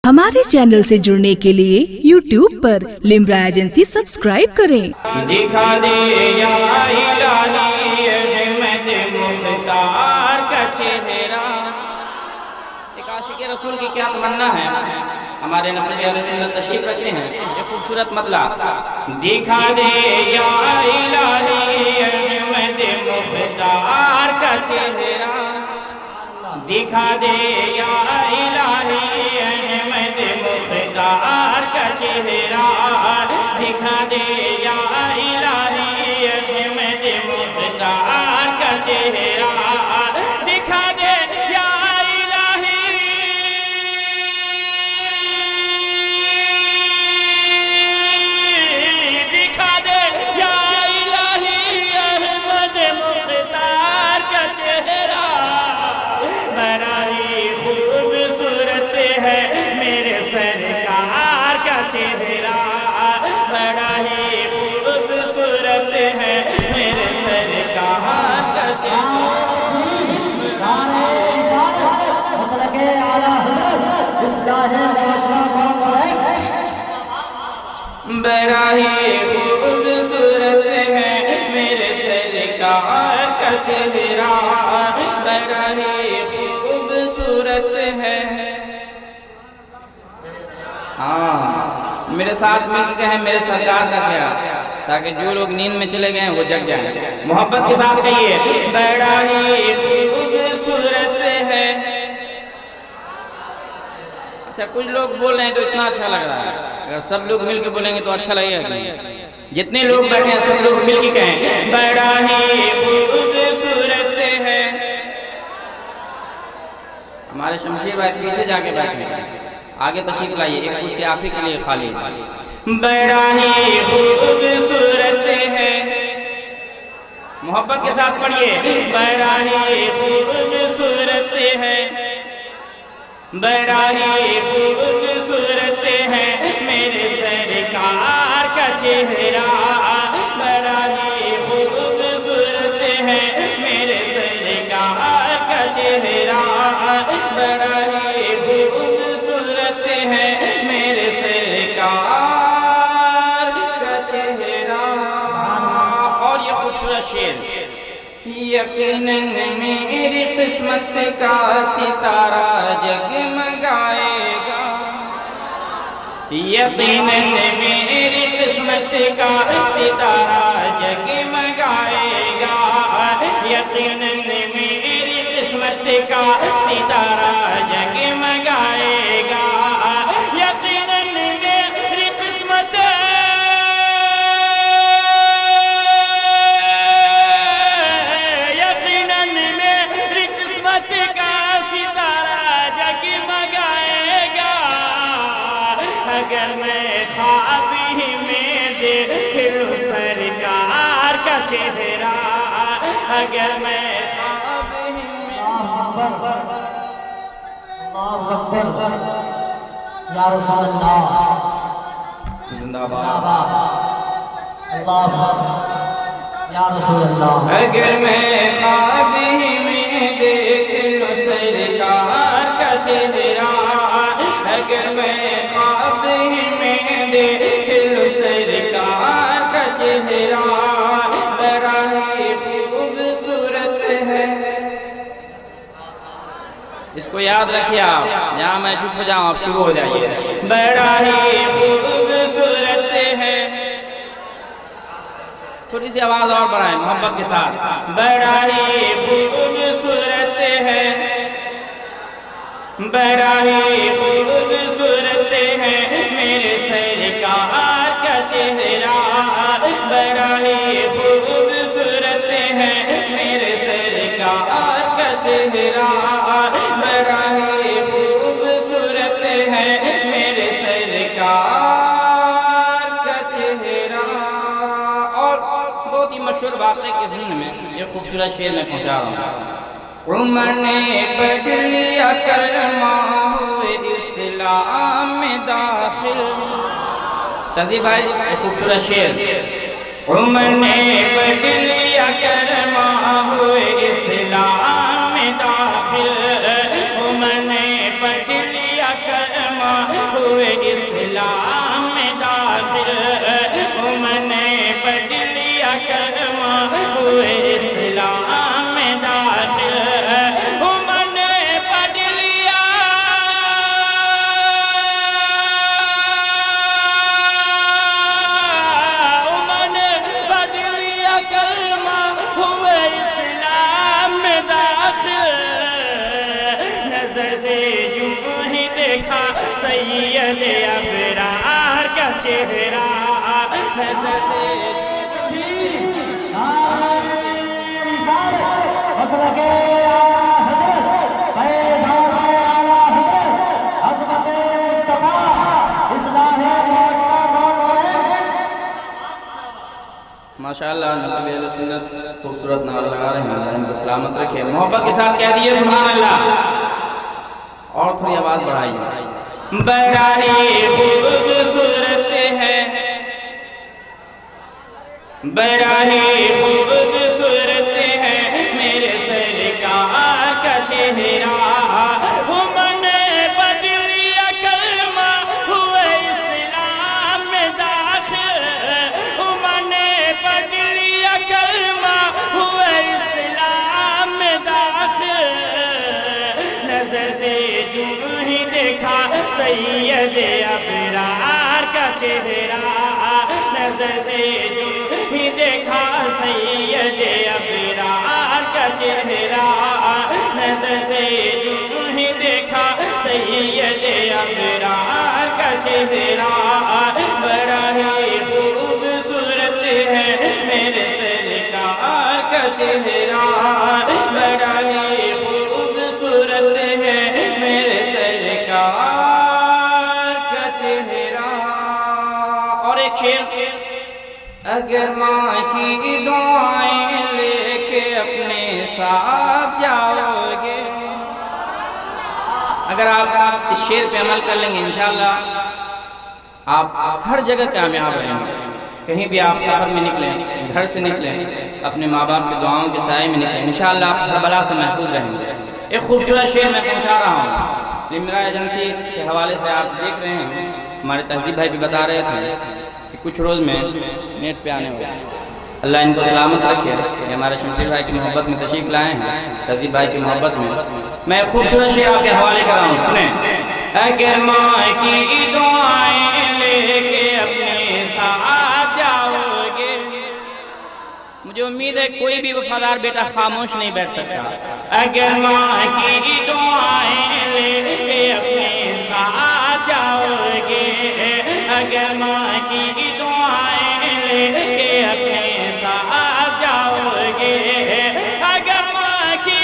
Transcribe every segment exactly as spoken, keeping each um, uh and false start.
हमारे चैनल से जुड़ने के लिए यूट्यूब पर लिम्रा एजेंसी सब्सक्राइब करें। दिखा दे या इलाही अहमद मुख्तार का चेहरा। एक आशिक़ रसूल की क्या तमन्ना है, हमारे नबी अलैहि सुन्नत तशरीफ रखते हैं। ये खूबसूरत मतला दिखा दे या इलाही अहमद मुख्तार का चेहरा। दिखा दे या इलाही अहमद मुख्तार का चेहरा। दिखा दे या इलाही अहमद मुख्तार का चेहरा। दिखा दे या इलाही दिखा दे या इलाही अहमद मुख्तार का चेहरा। बड़ा ही खूबसूरत है मेरे सरकार का चेहरा। बड़ा ही खूबसूरत है मेरे सरकार का चेहरा। बड़ा ही खूबसूरत है मेरे सरकार का चेहरा। बड़ा ही खूबसूरत है। हाँ, मेरे साथ मिलकर कहें मेरे सरकार का चेहरा, ताकि जो लोग नींद में चले गए वो जग जाएं। मोहब्बत के साथ कहिए बड़ा ही खूबसूरत है। अच्छा, कुछ लोग बोल रहे हैं तो इतना अच्छा लग रहा है, अगर सब लोग मिलकर बोलेंगे तो अच्छा लगेगा। जितने लोग बैठे हैं सब लोग मिलकर कहें बड़ा ही खूबसूरत है। हमारे शमशीर भाई पीछे जाके बैठे हैं, आगे तशरीफ लाइए, एक कुर्सी आप ही के लिए खाली। बड़ा ही खूबसूरत है। मोहब्बत के साथ पढ़िए बड़ा ही खूबसूरत है। बड़ा ही खूबसूरत है मेरे सरकार का चेहरा। बड़ा ही खूबसूरत है मेरे सरकार का चेहरा। बड़ा ही खूबसूरत है मेरे सरकार का चेहरा। और ये खूबसूरत शेर, यकीनन मेरी किस्मत का सितारा जगमगाएगा। यकीनन मेरी किस्मत का सितारा जगमगाएगा। यकीनन मेरी किस्मत का सितारा जगमगाएगा। यकीनन मेरी किस्मत यकीनन मेरी किस्मत का सितारा जगमगाएगा। अगर मैं ख्वाब ही में देखूं सरकार का चेहरा। अगर मैं ख्वाब ही में या रसूल अल्लाह जिंदाबाद अल्लाह या रसूल अल्लाह। अगर मैं ख्वाब ही में देख लूं सरकार का चेहरा। अगर मैं ख्वाब ही में देख लूं सरकार का चेहरा। बड़ा ही खूबसूरत है। इसको याद रखिए आप, जहाँ मैं चुप हो जाऊँ आप शुरू हो जाइए। बड़ा ही खूबसूरत है। थोड़ी सी आवाज और बढ़ाएं मोहब्बत के साथ। बड़ा ही खूबसूरत है। बड़ा ही खूबसूरत है मेरे सरकार का चेहरा। बड़ा ही खूबसूरत है मेरे सरकार का चेहरा। बड़ा ही खूबसूरत है मेरे सरकार का चेहरा। और बहुत ही मशहूर वाक़े के ज़िम्न में ये खूबसूरत शेर में पहुँचा रहा हूँ। उमर ने पढ़ लिया कलमा हुए इस्लाम में दाखिल। तज़ीब भाई ये खूबसूरत शेर। उमर ने पढ़ लिया कलमा हुए इस्लाम में दाखिल। उमर ने पढ़ लिया कलमा اسلام میں داخل میں نے پڑھ لیا کلمہ ہوئے اسلام میں داخل میں نے پڑھ لیا میں نے پڑھ لیا کلمہ ہوئے اسلام میں داخل نظر سے یوں ہی دیکھا سید ابرار کا چہرہ نظر سے ماشاءاللہ نبی علیہ سنت خوبصورت نعرہ لگا رہے ہیں، اللہ ان کو سلامت رکھے، محبت کے ساتھ کہہ دیئے سبحان اللہ، اور تھوڑی آواز بڑھائیے۔ بڑا ہی خوبصورت ہے، بڑا ہی خوبصورت ہے میرے سرکار کا چہرہ میں نے پڑھ لیا کلمہ ہوئے اسلام میں داخل میں نے پڑھ لیا کلمہ ہوئے اسلام میں داخل نظر سے یوں ہی دیکھا سید ابرار کا چہرہ نظر سے یوں ہی دیکھا سید ابرار کا چہرہ نظر سے یوں ہی دیکھا سید ابرار کا چہرہ بڑا ہی خوبصورت ہے میرے سرکار کا چہرہ بڑا ہی خوبصورت ہے میرے سرکار کا چہرہ۔ اور ایک شعر، اگر ماں کی دعائیں لے کے اپنے ساتھ جاؤ گے، اگر آپ اس شعر پہ عمل کر لیں گے انشاءاللہ آپ ہر جگہ کامیاب رہیں گے، کہیں بھی آپ سفر میں نکلیں، گھر سے نکلیں، اپنے ماں باپ کی دعاؤں کے سائے میں نکلیں، انشاءاللہ آپ ہر بلا سے محفوظ رہیں گے۔ ایک خوبصورت شعر میں پہنچا رہا ہوں، لمرا ایجنسی کے حوالے سے آپ دیکھ رہے ہیں، ہمارے تہذیب بھائی بھی بتا رہے تھے کہ کچھ روز میں نیٹ پہ آنے ہوئے، اللہ ان کو سلامت رکھے، یہ ہمارے شمشیر بھائی کی محبت میں تشریف لائے ہیں، تہذیب بھائی کی محبت میں میں ایک خوبصورت شعر آپ کے حوالے کر رہا ہوں، سنیں۔ اگر ماں کی دعائیں لے کے اپنے ساتھ جاؤ گے، مجھے امید ہے کوئی بھی وفادار بیٹا خاموش نہیں بیٹھ سکتا۔ اگر ماں کی دعائیں لے کے اپنے ساتھ جاؤ گے، اگر ماں کی دعائیں لے کے اپنے ساتھ جاؤ گے، اگر ماں کی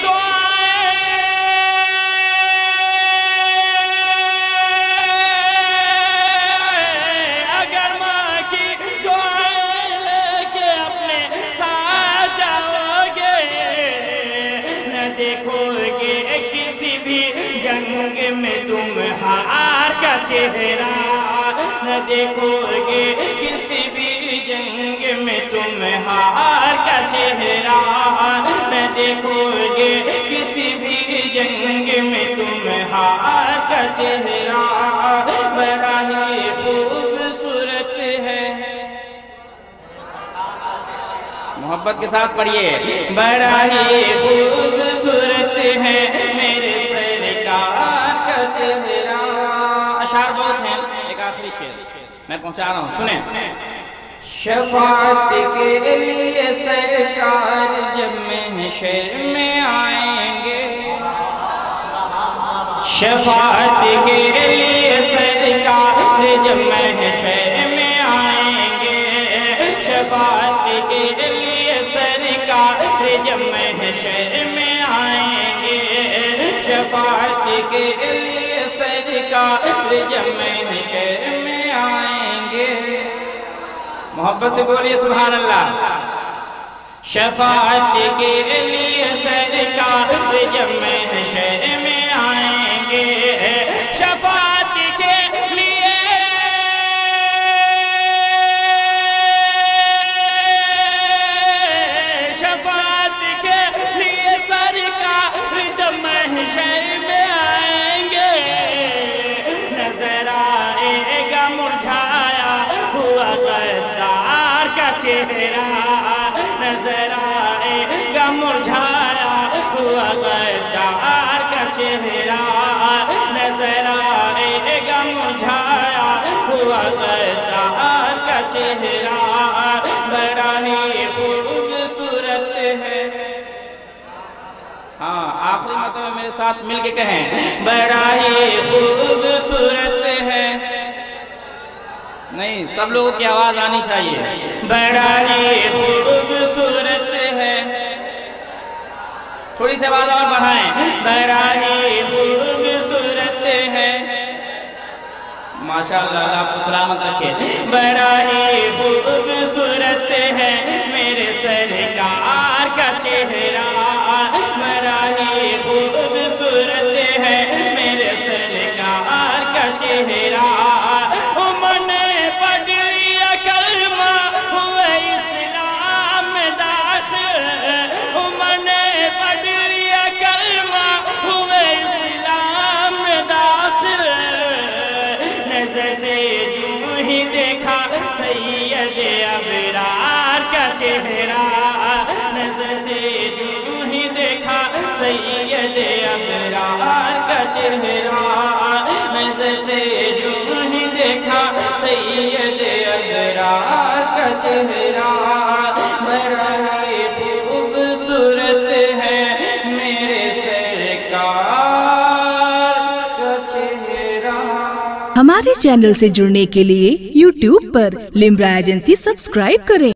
دیکھو گے کسی بھی جنگ میں تم ہار کا چہرہ، نہ دیکھو گے کسی بھی جنگ میں تم ہار کا چہرہ، نہ دیکھو گے کسی بھی جنگ میں تم ہار کا چہرہ، بڑا ہی خوبصورت ہے۔ محبت کے ساتھ پڑھیے، بڑا ہی خوبصورت ہے میرے سرکار کا چہرہ۔ اشعار بہت ہیں، ایک آخری شعر میں پہنچا رہا ہوں، سنیں۔ شفاعت کے لیے سرکار جب محشر میں آئیں گے، شفاعت کے لیے سرکار جب محشر میں آئیں گے، شفاعت کے لیے سرکار جب محشر میں آئیں گے، شفاعت کے لیے سرکار جب محشر میں آئیں گے۔ محبت سے بولیے سبحان اللہ۔ شفاعت کے لیے سرکار جب محشر میں آئیں گے، شفاعت کے لیے شفاعت کے لیے سرکار جب محشر میں آئیں گے، نظر آئے گا चेहरा नजर आएगा मुरझाया हुआ गद्दार का चेहरा नजर आएगा मुरझाया हुआ गद्दार का चेहरा बड़ा ही खूबसूरत है। हाँ, आखिरी मतलब मेरे साथ मिलके कहें, बड़ा ही खूबसूरत है। नहीं, सब लोगों की आवाज आनी चाहिए। बड़ा ही खूबसूरत है। थोड़ी सी आवाज और बढ़ाएं। बड़ा ही खूबसूरत है। माशाअल्लाह, अल्लाह आपको सलामत रखे। बड़ा ही खूबसूरत है मेरे सरकार का चेहरा, बड़ा ही खूबसूरत है मेरे सरकार का चेहरा। मैंने पढ़ लिया कलमा हुए इस्लाम में दाखिल, मैंने पढ़ लिया कलमा हुए इस्लाम में दाखिल। नजर से यूं ही देखा सैयद अबरार का चेहरा, नजर से यूं ही देखा सैयद अबरार का चेहरा, नजर से यूं ही देखा सैयद अबरार का चेहरा। बड़ा ही खूबसूरत है मेरे सरकार का चेहरा। हमारे चैनल से जुड़ने के लिए यूट्यूब पर लिम्रा एजेंसी सब्सक्राइब करें।